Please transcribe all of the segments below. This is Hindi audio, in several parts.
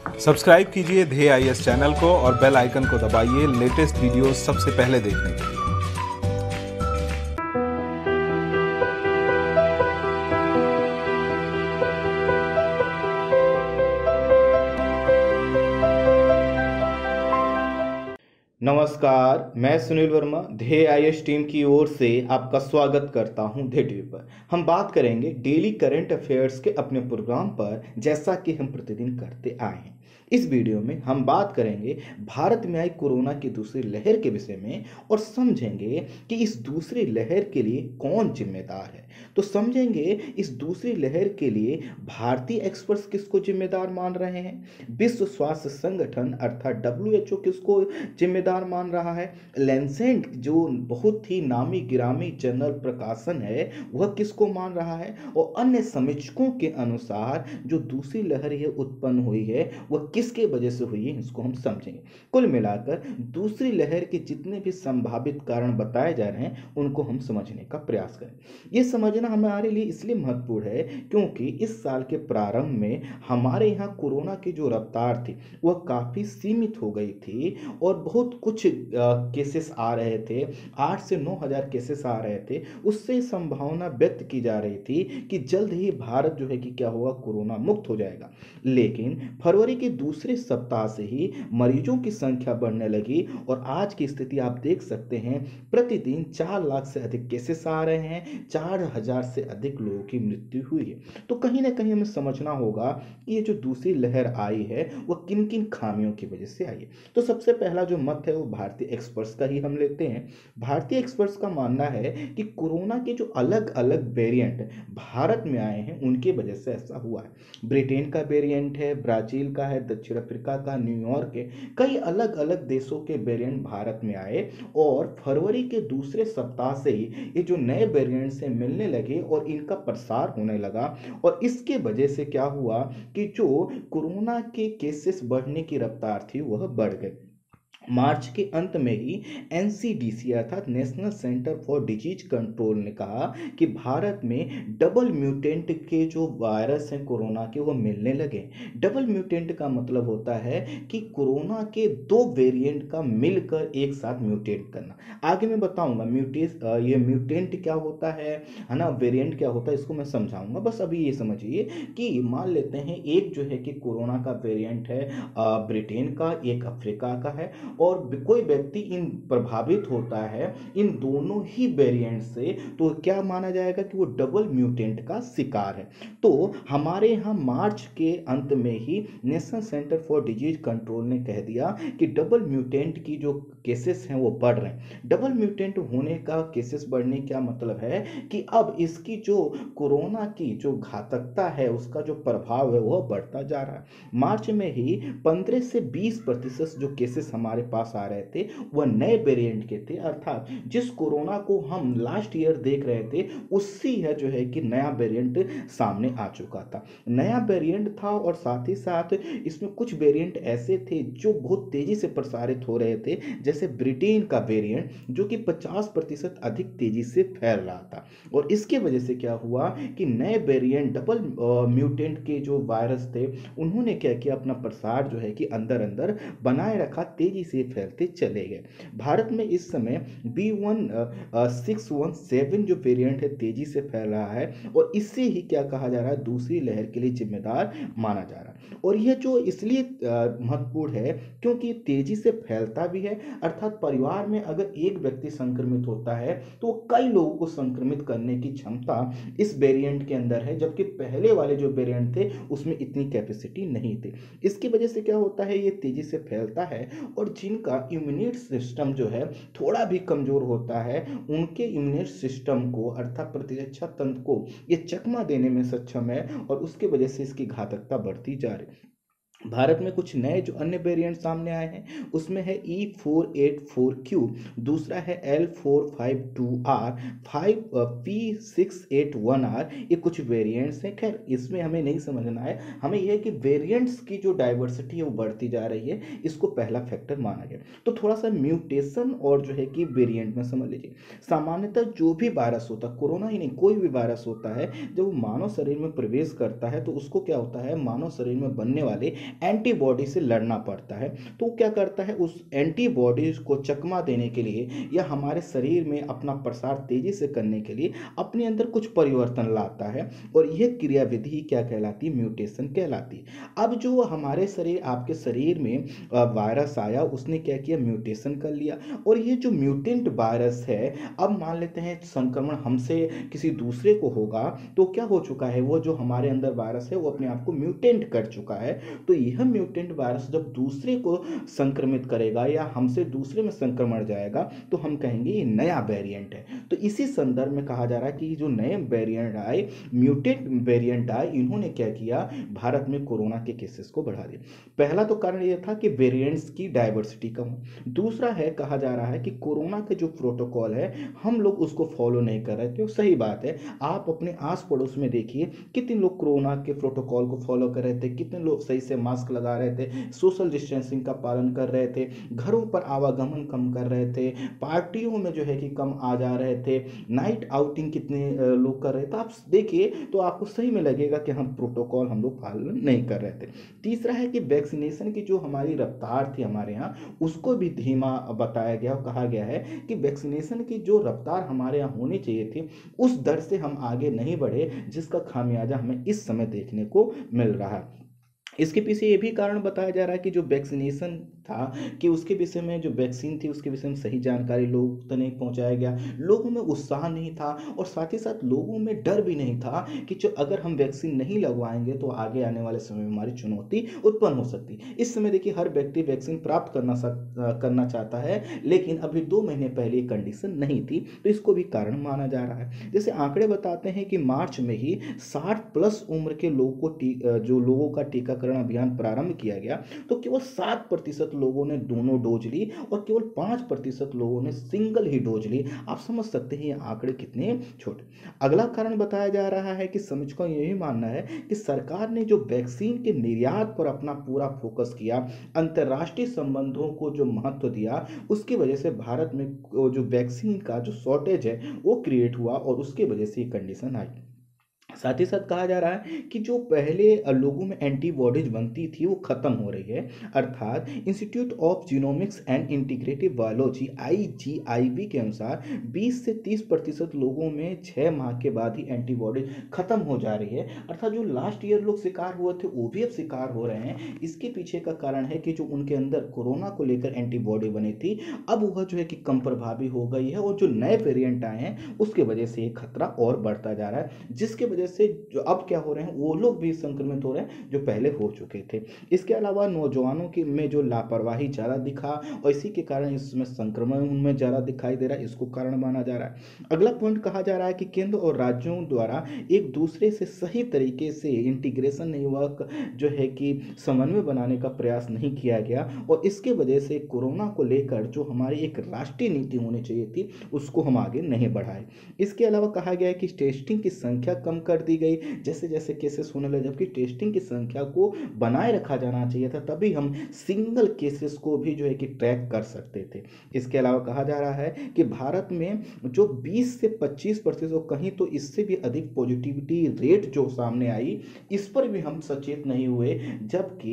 सब्सक्राइब कीजिए ध्येय आईएएस चैनल को और बेल आइकन को दबाइए लेटेस्ट वीडियो सबसे पहले देखने के लिए। नमस्कार, मैं सुनील वर्मा ध्येय आईएएस टीम की ओर से आपका स्वागत करता हूं ध्येय टीवी पर। हम बात करेंगे डेली करंट अफेयर्स के अपने प्रोग्राम पर, जैसा कि हम प्रतिदिन करते आए हैं। इस वीडियो में हम बात करेंगे भारत में आई कोरोना की दूसरी लहर के विषय में और समझेंगे कि इस दूसरी लहर के लिए कौन जिम्मेदार है। तो समझेंगे इस दूसरी लहर के लिए भारतीय एक्सपर्ट्स किसको जिम्मेदार मान रहे हैं, विश्व स्वास्थ्य संगठन अर्थात WHO किसको जिम्मेदार मान रहा है, लैंसेट जो बहुत ही नामी गिरामी जर्नल प्रकाशन है वह किसको मान रहा है, और अन्य समीक्षकों के अनुसार जो दूसरी लहर ये उत्पन्न हुई है वह किसके वजह से हुई है, इसको हम समझेंगे। कुल मिलाकर दूसरी लहर के जितने भी संभावित कारण बताए जा रहे हैं उनको हम समझने का प्रयास करें। ये समझना हमारे लिए इसलिए महत्वपूर्ण है क्योंकि इस साल के प्रारंभ में हमारे यहाँ कोरोना की जो रफ्तार थी वह काफ़ी सीमित हो गई थी और बहुत कुछ केसेस आ रहे थे, 8 से 9 हज़ार केसेस आ रहे थे। उससे संभावना व्यक्त की जा रही थी कि जल्द ही भारत जो है कि क्या होगा, कोरोना मुक्त हो जाएगा। लेकिन फरवरी के दूसरे सप्ताह से ही मरीजों की संख्या बढ़ने लगी और आज की स्थिति आप देख सकते हैं, प्रतिदिन 4 लाख से अधिक केसेस आ रहे हैं, 4,000 से अधिक लोगों की मृत्यु हुई है। तो कहीं ना कहीं हमें समझना होगा कि ये जो दूसरी लहर आई है वह किन किन खामियों की वजह से आई है। तो सबसे पहला जो मत है वो भारतीय एक्सपर्ट्स का ही हम लेते हैं। भारतीय एक्सपर्ट्स का मानना है कि कोरोना के जो अलग अलग वेरिएंट भारत में आए हैं उनकी वजह से ऐसा हुआ है। ब्रिटेन का वेरिएंट है, ब्राजील का है, दक्षिण अफ्रीका का, न्यूयॉर्क के कई अलग अलग देशों के वेरिएंट भारत में आए और फरवरी के दूसरे सप्ताह से ही ये जो नए वेरिएंट से मिलने लगे और इनका प्रसार होने लगा। और इसके वजह से क्या हुआ कि जो कोरोना के केसेस बढ़ने की रफ्तार थी वह बढ़ गई। मार्च के अंत में ही एनसीडीसी अर्थात national centre for disease control ने कहा कि भारत में डबल म्यूटेंट के जो वायरस हैं कोरोना के वो मिलने लगे। डबल म्यूटेंट का मतलब होता है कि कोरोना के 2 वेरिएंट का मिलकर एक साथ म्यूटेट करना। आगे मैं बताऊंगा ये म्यूटेंट क्या होता है ना, वेरिएंट क्या होता है, इसको मैं समझाऊंगा। बस अभी ये समझिए कि मान लेते हैं एक जो है कि कोरोना का वेरिएंट है ब्रिटेन का, एक अफ्रीका का है और कोई व्यक्ति इन प्रभावित होता है इन दोनों ही वेरिएंट से, तो क्या माना जाएगा कि वो डबल म्यूटेंट का शिकार है। तो हमारे यहाँ मार्च के अंत में ही national centre for disease control ने कह दिया कि डबल म्यूटेंट की जो केसेस हैं वो बढ़ रहे हैं। डबल म्यूटेंट होने का केसेस बढ़ने क्या मतलब है कि अब इसकी जो कोरोना की जो घातकता है उसका जो प्रभाव है वह बढ़ता जा रहा है। मार्च में ही 15 से 20% जो केसेस हमारे पास आ रहे थे वह नए वेरिएंट के थे, अर्थात जिस कोरोना को हम लास्ट ईयर देख रहे थे उससे है जो है कि नया वेरिएंट सामने आ चुका था। नया वेरिएंट था और साथ ही साथ इसमें कुछ वेरिएंट ऐसे थे जो बहुत तेजी से प्रसारित हो रहे थे, जैसे ब्रिटेन का वेरिएंट जो कि 50% अधिक तेजी से फैल रहा था। और इसके वजह से क्या हुआ कि नए वेरिएंट डबल म्यूटेंट के जो वायरस थे उन्होंने क्या किया, अपना प्रसार जो है कि अंदर अंदर बनाए रखा, तेजी से फैलते चले गए। भारत में इस समय B1617 जो वेरिएंट है तेजी से फैल रहा है और इससे ही क्या कहा जा रहा है, दूसरी लहर के लिए जिम्मेदार माना जा रहा है। और यह जो इसलिए महत्वपूर्ण है क्योंकि तेजी से फैलता भी है, अर्थात परिवार में अगर एक व्यक्ति संक्रमित होता है तो कई लोगों को संक्रमित करने की क्षमता इस वेरिएंट के अंदर है, जबकि पहले वाले जो वेरिएंट थे उसमें इतनी कैपेसिटी नहीं थी। इसकी वजह से क्या होता है, ये तेजी से फैलता है और जिनका इम्यूनिटी सिस्टम जो है थोड़ा भी कमजोर होता है उनके इम्यूनिटी सिस्टम को अर्थात प्रतिरक्षा तंत्र को ये चकमा देने में सक्षम है और उसके वजह से इसकी घातकता बढ़ती जा रही है। भारत में कुछ नए जो अन्य वेरिएंट सामने आए हैं उसमें है E484Q, दूसरा है L452R, 5P681R। ये कुछ वेरिएंट्स हैं। खैर इसमें हमें नहीं समझना है, हमें यह है कि वेरिएंट्स की जो डाइवर्सिटी है वो बढ़ती जा रही है, इसको पहला फैक्टर माना गया। तो थोड़ा सा म्यूटेशन और जो है कि वेरिएंट में समझ लीजिए। सामान्यतः जो भी वायरस होता है, कोरोना ही नहीं कोई भी वायरस होता है, जब वो मानव शरीर में प्रवेश करता है तो उसको क्या होता है, मानव शरीर में बनने वाले एंटीबॉडी से लड़ना पड़ता है। तो वो क्या करता है, उस एंटीबॉडीज को चकमा देने के लिए या हमारे शरीर में अपना प्रसार तेजी से करने के लिए अपने अंदर कुछ परिवर्तन लाता है, और यह क्रियाविधि क्या कहलाती है, म्यूटेशन कहलाती है। अब जो हमारे शरीर आपके शरीर में वायरस आया, उसने क्या किया, म्यूटेशन कर लिया, और ये जो म्यूटेंट वायरस है, अब मान लेते हैं संक्रमण हमसे किसी दूसरे को होगा, तो क्या हो चुका है, वो जो हमारे अंदर वायरस है वो अपने आप को म्यूटेंट कर चुका है। तो यह म्यूटेंट वायरस जब दूसरे को संक्रमित करेगा या हमसे दूसरे में संक्रमण जाएगा, तो हम कहेंगे ये नया वेरिएंट है। तो इसी संदर्भ में कहा जा रहा है कि जो नए वेरिएंट आए, म्यूटेंट वेरिएंट आए, इन्होंने क्या किया, भारत में कोरोना के केसेस को बढ़ा दिया। पहला तो कारण यह था कि वेरिएंट्स की डाइवर्सिटी कम हो। दूसरा है, कहा जा रहा है कि कोरोना के जो प्रोटोकॉल है हम लोग उसको फॉलो नहीं कर रहे थे। सही बात है, आप अपने आस पड़ोस में देखिए कितने लोग कोरोना के प्रोटोकॉल को फॉलो कर रहे थे, कितने लोग सही से मास्क लगा रहे थे, सोशल डिस्टेंसिंग का पालन कर रहे थे, घरों पर आवागमन कम कर रहे थे, पार्टियों में जो है कि कम आ जा रहे थे, नाइट आउटिंग कितने लोग कर रहे थे। आप देखिए तो आपको सही में लगेगा कि हम प्रोटोकॉल हम लोग पालन नहीं कर रहे थे। तीसरा है कि वैक्सीनेशन की जो हमारी रफ्तार थी हमारे यहाँ, उसको भी धीमा बताया गया और कहा गया है कि वैक्सीनेशन की जो रफ्तार हमारे यहाँ होनी चाहिए थी, उस दर से हम आगे नहीं बढ़े, जिसका खामियाजा हमें इस समय देखने को मिल रहा है। इसके पीछे ये भी कारण बताया जा रहा है कि जो वैक्सीनेशन था, कि उसके विषय में जो वैक्सीन थी उसके विषय में सही जानकारी लोगों तक नहीं पहुंचाया गया, लोगों में उत्साह नहीं था, और साथ ही साथ लोगों में डर भी नहीं था कि जो अगर हम वैक्सीन नहीं लगवाएंगे तो आगे आने वाले समय में हमारी चुनौती उत्पन्न हो सकती है। इस समय देखिए हर व्यक्ति वैक्सीन प्राप्त करना चाहता है, लेकिन अभी 2 महीने पहले ये कंडीशन नहीं थी, तो इसको भी कारण माना जा रहा है। जैसे आंकड़े बताते हैं कि मार्च में ही 60+ उम्र के लोगों को जो लोगों का टीकाकरण अभियान प्रारंभ किया गया, तो केवल 7% लोगों ने दोनों डोज ली और केवल 5% लोगों ने सिंगल ही डोज ली। आप समझ सकते हैं ये आंकड़े कितने छोटे। अगला कारण बताया जा रहा है कि समीक्षकों का यही मानना है कि सरकार ने जो वैक्सीन के निर्यात पर अपना पूरा फोकस किया, अंतर्राष्ट्रीय संबंधों को जो महत्व दिया, उसकी वजह से भारत में जो वैक्सीन का जो शॉर्टेज है वो क्रिएट हुआ, और उसकी वजह से ये कंडीशन आई। साथ ही साथ कहा जा रहा है कि जो पहले लोगों में एंटीबॉडीज बनती थी वो खत्म हो रही है, अर्थात institute of genomics and integrative biology IGIB के अनुसार 20 से 30% लोगों में 6 माह के बाद ही एंटीबॉडीज खत्म हो जा रही है। अर्थात जो लास्ट ईयर लोग शिकार हुए थे वो भी अब शिकार हो रहे हैं। इसके पीछे का कारण है कि जो उनके अंदर कोरोना को लेकर एंटीबॉडी बनी थी, अब वह जो है कि कम प्रभावी हो गई है, और जो नए वेरिएंट आए हैं उसके वजह से ये खतरा और बढ़ता जा रहा है, जिसके वजह से जो अब क्या हो रहे हैं वो लोग भी संक्रमित हो रहे हैं जो पहले हो चुके थे। इसके अलावा नौजवानों की में जो लापरवाही ज़्यादा दिखा, और इसी के कारण इसमें संक्रमण उनमें ज़्यादा दिखाई दे रहा है, इसको कारण माना जा रहा है। अगला पॉइंट कहा जा रहा है कि केंद्र और राज्यों द्वारा एक दूसरे से सही तरीके से इंटीग्रेशन नेटवर्क जो है कि समन्वय बनाने का प्रयास नहीं किया गया, और इसके वजह से कोरोना को लेकर जो हमारी एक राष्ट्रीय नीति होनी चाहिए थी उसको हम आगे नहीं बढ़ाए। इसके अलावा कहा गया है कि टेस्टिंग की संख्या कम कर दी गई, जैसे जैसे केसेस होने लगे, जबकि टेस्टिंग की संख्या को बनाए रखा जाना चाहिए था, तभी हम सिंगल केसेस को भी जो है कि ट्रैक कर सकते थे। इसके अलावा कहा जा रहा है कि भारत में जो 20 से 25% और कहीं तो इससे भी अधिक पॉजिटिविटी रेट जो सामने आई, इस पर भी हम सचेत नहीं हुए, जबकि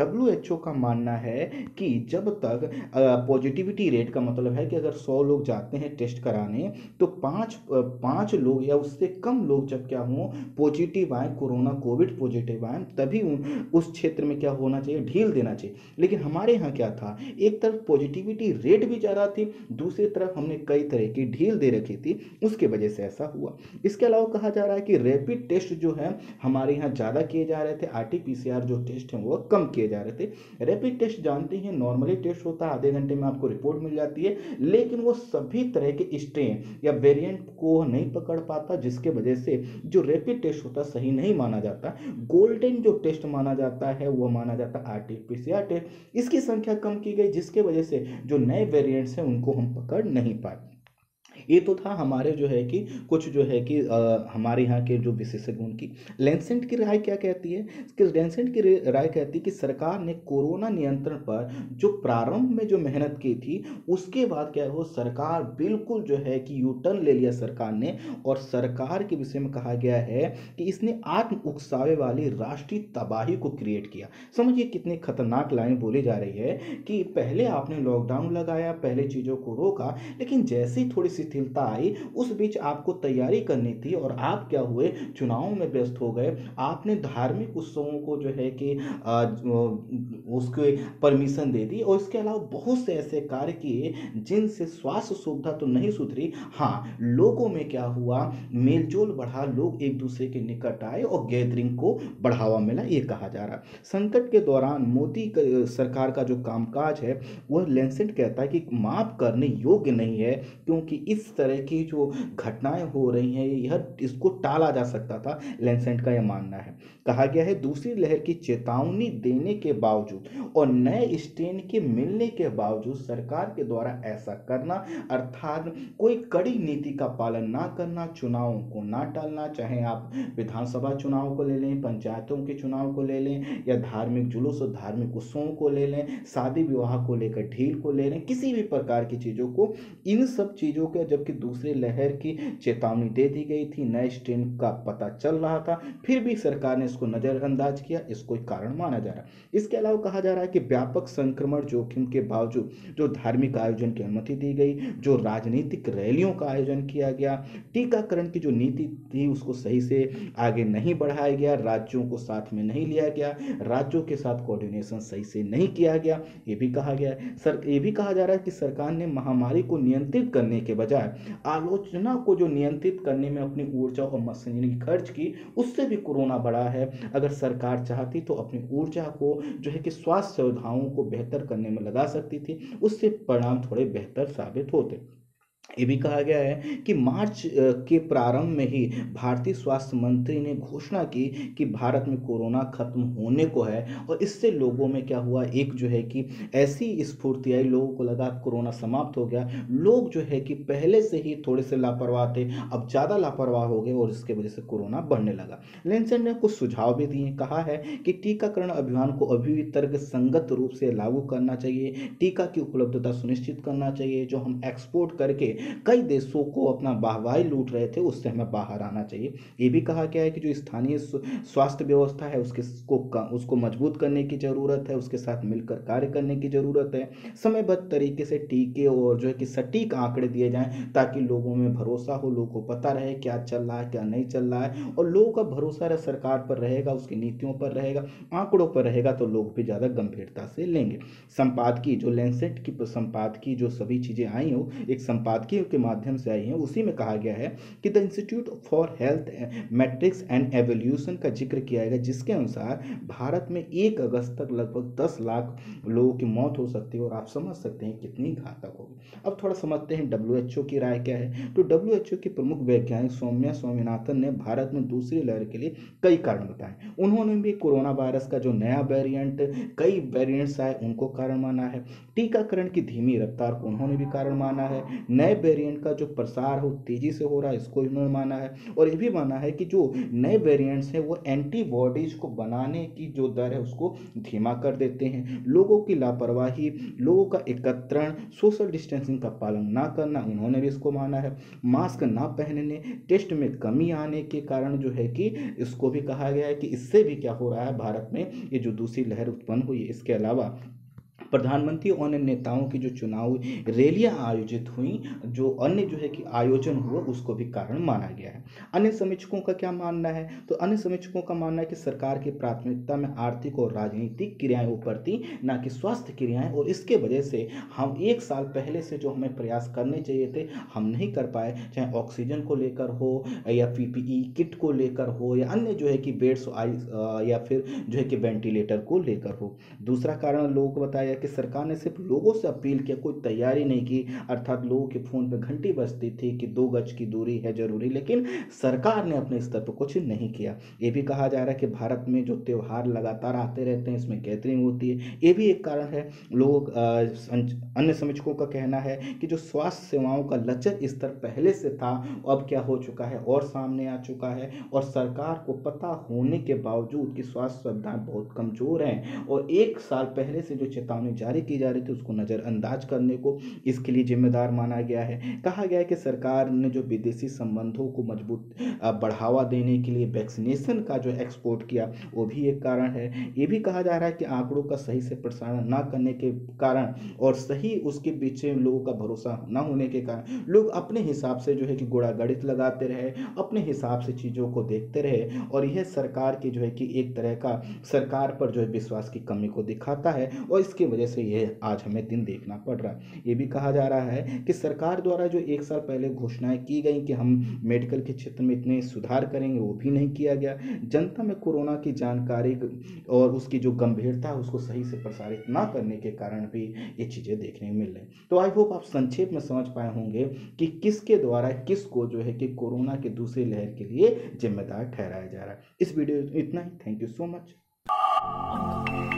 WHO का मानना है कि जब तक पॉजिटिविटी रेट का मतलब है कि अगर 100 लोग जाते हैं टेस्ट कराने, तो 5 लोग या उससे कम लोग जब क्या हो पॉजिटिव आए, कोरोना कोविड पॉजिटिव आए, तभी उस क्षेत्र में क्या होना चाहिए, ढील देना चाहिए। लेकिन हमारे यहाँ क्या था, एक तरफ पॉजिटिविटी रेट भी ज़्यादा थी, दूसरी तरफ हमने कई तरह की ढील दे रखी थी, उसके वजह से ऐसा हुआ। इसके अलावा कहा जा रहा है कि रैपिड टेस्ट जो है हमारे यहाँ ज़्यादा किए जा रहे थे, RT-PCR जो टेस्ट हैं वो कम किए जा रहे थे। रैपिड टेस्ट जानते हैं नॉर्मली टेस्ट होता है, आधे घंटे में आपको रिपोर्ट मिल जाती है, लेकिन वो सभी तरह के स्ट्रेन या वेरिएंट को नहीं पकड़ पाता, जिसके वजह से जो रैपिड टेस्ट होता सही नहीं माना जाता। गोल्डन जो टेस्ट माना जाता है वो माना जाता है RT-PCR टेस्ट। इसकी संख्या कम की गई, जिसके वजह से जो नए वेरिएंट्स हैं उनको हम पकड़ नहीं पाए। ये तो था हमारे जो है कि कुछ जो है कि हमारे यहाँ के जो विशेषज्ञ उनकी। लैंसेट की राय क्या कहती है कि लैंसेट की राय कहती है कि सरकार ने कोरोना नियंत्रण पर जो प्रारंभ में जो मेहनत की थी उसके बाद क्या हो सरकार बिल्कुल जो है कि यू टर्न ले लिया सरकार ने। और सरकार के विषय में कहा गया है कि इसने आत्म उकसावे वाली राष्ट्रीय तबाही को क्रिएट किया। समझिए कितनी खतरनाक लाइन बोली जा रही है कि पहले आपने लॉकडाउन लगाया, पहले चीज़ों को रोका, लेकिन जैसे ही थोड़ी शिथिलता आई उस बीच आपको तैयारी करनी थी और आप क्या हुए, चुनाव में व्यस्त हो गए। आपने धार्मिक उत्सवों को जो है कि उसके परमिशन दे दी और इसके अलावा बहुत से ऐसे कार्य किए जिनसे स्वास्थ्य सुविधा तो नहीं सुधरी, हाँ लोगों में क्या हुआ, मेलजोल बढ़ा, लोग एक दूसरे के निकट आए और गैदरिंग को बढ़ावा मिला, ये कहा जा रहा। संकट के दौरान मोदी सरकार का जो कामकाज है वह लैंसेट कहता है कि माफ करने योग्य नहीं है, क्योंकि इस तरह की जो घटनाएं हो रही हैं यह इसको टाला जा सकता था, लैंसेट का यह मानना है। कहा गया है दूसरी लहर की चेतावनी देने के बावजूद और नए स्ट्रेन के मिलने के बावजूद सरकार के द्वारा ऐसा करना, अर्थात कोई कड़ी नीति का पालन ना करना, चुनावों को ना टालना, चाहे आप विधानसभा चुनाव को ले लें, पंचायतों के चुनाव को ले लें या धार्मिक जुलूस और धार्मिक उत्सवों को ले लें, शादी विवाह को लेकर ढील को ले लें, किसी भी प्रकार की चीज़ों को, इन सब चीज़ों के जबकि दूसरी लहर की चेतावनी दे दी गई थी, नए स्ट्रेन का पता चल रहा था, फिर भी सरकार ने इसको नज़रअंदाज किया, इसको एक कारण माना जा रहा है। इसके अलावा कहा जा रहा है कि व्यापक संक्रमण जोखिम के बावजूद जो धार्मिक आयोजन की अनुमति दी गई, जो राजनीतिक रैलियों का आयोजन किया गया, टीकाकरण की जो नीति थी उसको सही से आगे नहीं बढ़ाया गया, राज्यों को साथ में नहीं लिया गया, राज्यों के साथ कोऑर्डिनेशन सही से नहीं किया गया, ये भी कहा गया है। ये भी कहा जा रहा है कि सरकार ने महामारी को नियंत्रित करने के बजाय आलोचना को जो नियंत्रित करने में अपनी ऊर्जा और मशीनरी खर्च की, उससे भी कोरोना बढ़ा है। अगर सरकार चाहती तो अपनी ऊर्जा को जो है कि स्वास्थ्य सुविधाओं को बेहतर करने में लगा सकती थी, उससे परिणाम थोड़े बेहतर साबित होते। ये भी कहा गया है कि मार्च के प्रारंभ में ही भारतीय स्वास्थ्य मंत्री ने घोषणा की कि भारत में कोरोना खत्म होने को है, और इससे लोगों में क्या हुआ, एक जो है कि ऐसी स्फूर्ति आई, लोगों को लगा कोरोना समाप्त हो गया। लोग जो है कि पहले से ही थोड़े से लापरवाह थे, अब ज़्यादा लापरवाह हो गए और इसके वजह से कोरोना बढ़ने लगा। लेंसेट ने कुछ सुझाव भी दिए, कहा है कि टीकाकरण अभियान को अभी भी तर्क संगत रूप से लागू करना चाहिए, टीका की उपलब्धता सुनिश्चित करना चाहिए, जो हम एक्सपोर्ट करके कई देशों को अपना वाहवाही लूट रहे थे उससे हमें बाहर आना चाहिए। ये भी कहा गया है कि जो स्थानीय स्वास्थ्य व्यवस्था है उसको मजबूत करने की ज़रूरत है, उसके साथ मिलकर कार्य करने की ज़रूरत है, समयबद्ध तरीके से टीके और जो है कि सटीक आंकड़े दिए जाएं ताकि लोगों में भरोसा हो, लोगों को पता रहे क्या चल रहा है क्या नहीं चल रहा है, और लोगों का भरोसा सरकार पर रहेगा, उसकी नीतियों पर रहेगा, आंकड़ों पर रहेगा, तो लोग भी ज़्यादा गंभीरता से लेंगे। संपादकीय जो लैंसेट की संपादकीय जो सभी चीज़ें आई हो एक संपादकीय के माध्यम से आई हैं, उसी में कहा गया है कि the institute for health matrix and evolution का जिक्र किया गया, जिसके अनुसार भारत में 1 अगस्त तक लगभग 10 लाख लोगों की मौत हो सकती है, और आप समझ सकते हैं कितनी घातक होगी। अब थोड़ा समझते हैं WHO की राय क्या है। तो WHO की प्रमुख वैज्ञानिक सौम्या स्वामीनाथन ने भारत में दूसरी लहर के लिए कई कारण बताए। उन्होंने भी कोरोना वायरस का जो नया वेरिएंट, कई वेरिएंट्स आए, उनको कारण माना है। टीकाकरण की धीमी रफ्तार को उन्होंने भी कारण माना है। नए वेरिएंट का जो प्रसार हो तेजी से हो रहा है, इसको इन्होंने माना है। और ये भी माना है कि जो नए वेरिएंट्स हैं वो एंटीबॉडीज को बनाने की जो दर है उसको धीमा कर देते हैं। लोगों की लापरवाही, लोगों का एकत्रण, सोशल डिस्टेंसिंग का पालन ना करना, उन्होंने भी इसको माना है। मास्क ना पहनने, टेस्ट में कमी आने के कारण जो है कि इसको भी कहा गया है कि इससे भी क्या हो रहा है, भारत में ये जो दूसरी लहर उत्पन्न हुई है। इसके अलावा प्रधानमंत्री और अन्य नेताओं की जो चुनाव रैलियां आयोजित हुई, जो अन्य जो है कि आयोजन हुआ, उसको भी कारण माना गया है। अन्य समीक्षकों का क्या मानना है, तो अन्य समीक्षकों का मानना है कि सरकार की प्राथमिकता में आर्थिक और राजनीतिक क्रियाएं ऊपर थी, ना कि स्वास्थ्य क्रियाएं, और इसके वजह से हम 1 साल पहले से जो हमें प्रयास करने चाहिए थे हम नहीं कर पाए, चाहे ऑक्सीजन को लेकर हो या PPE किट को लेकर हो या अन्य जो है कि बेड्स या फिर जो है कि वेंटिलेटर को लेकर हो। दूसरा कारण लोगों को बताया गया कि सरकार ने सिर्फ लोगों से अपील किया, कोई तैयारी नहीं की। अर्थात लोगों के फ़ोन पे घंटी बजती थी कि 2 गज की दूरी है ज़रूरी, लेकिन सरकार ने अपने स्तर पर कुछ नहीं किया। ये भी कहा जा रहा है कि भारत में जो त्योहार लगातार आते रहते हैं, इसमें गैदरिंग होती है, ये भी एक कारण है। लोग अन्य समीक्षकों का कहना है कि जो स्वास्थ्य सेवाओं का लचर स्तर पहले से था, अब क्या हो चुका है और सामने आ चुका है, और सरकार को पता होने के बावजूद कि स्वास्थ्य सुविधाएं बहुत कमज़ोर हैं और 1 साल पहले से जो चेतावनी जारी की जा रही थी उसको नज़रअंदाज करने को इसके लिए जिम्मेदार माना गया है। कहा गया है कि सरकार ने जो विदेशी संबंधों को मजबूत बढ़ावा देने के लिए वैक्सीनेशन का जो एक्सपोर्ट किया, वो भी एक कारण है। ये भी कहा जा रहा है कि आंकड़ों का सही से प्रसारण ना करने के कारण और सही उसके पीछे लोगों का भरोसा ना होने के कारण लोग अपने हिसाब से जो है कि गुणा गणित लगाते रहे, अपने हिसाब से चीज़ों को देखते रहे, और यह सरकार की जो है कि एक तरह का सरकार पर जो है विश्वास की कमी को दिखाता है, और इसकी वजह से यह आज हमें दिन देखना पड़ रहा है। ये भी कहा जा रहा है कि सरकार द्वारा जो 1 साल पहले घोषणाएं की गई कि हम मेडिकल के क्षेत्र में इतने सुधार करेंगे, वो भी नहीं किया गया। जनता में कोरोना की जानकारी और उसकी जो गंभीरता है उसको सही से प्रसारित ना करने के कारण भी ये चीज़ें देखने को मिल रही। तो आई होप आप संक्षेप में समझ पाए होंगे कि किसके द्वारा किसको जो है कि कोरोना के दूसरी लहर के लिए जिम्मेदार ठहराया जा रहा है। इस वीडियो में इतना ही। Thank you so much.